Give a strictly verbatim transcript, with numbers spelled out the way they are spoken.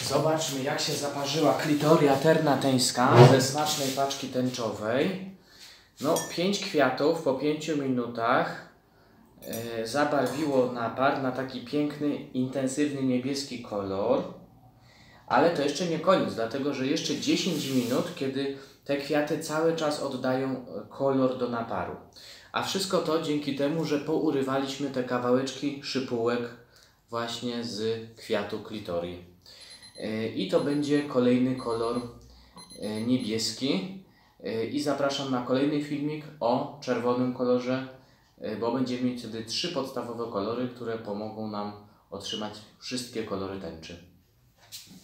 Zobaczmy, jak się zaparzyła klitoria ternateńska ze smacznej paczki tęczowej. No, pięć kwiatów po pięciu minutach yy, zabarwiło napar na taki piękny, intensywny niebieski kolor. Ale to jeszcze nie koniec, dlatego że jeszcze dziesięć minut, kiedy te kwiaty cały czas oddają kolor do naparu. A wszystko to dzięki temu, że pourywaliśmy te kawałeczki szypułek właśnie z kwiatu klitorii. I to będzie kolejny kolor niebieski. I zapraszam na kolejny filmik o czerwonym kolorze, bo będziemy mieć wtedy trzy podstawowe kolory, które pomogą nam otrzymać wszystkie kolory tęczy.